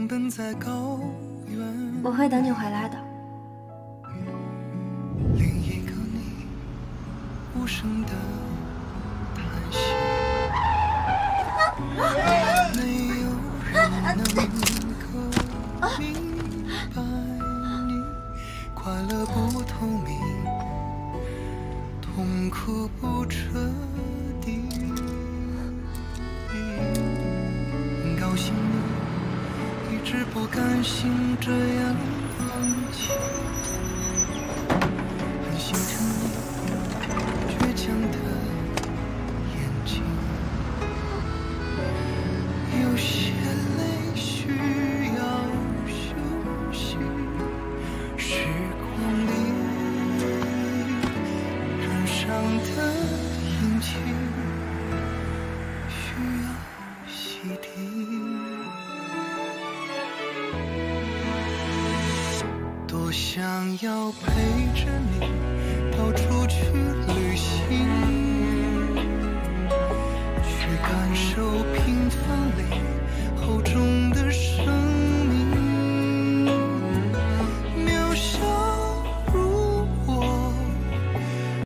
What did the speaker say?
奔在高原。 我会等你回来的。 另一个你，无声的叹息，没有人能够明白你快乐不透明，痛苦不彻底。高兴你一直不甘心这样放弃，很心疼你倔强的眼睛，有些泪需要休息，时光里染上的印记需要洗涤。多想要陪着你到处去旅行，去感受平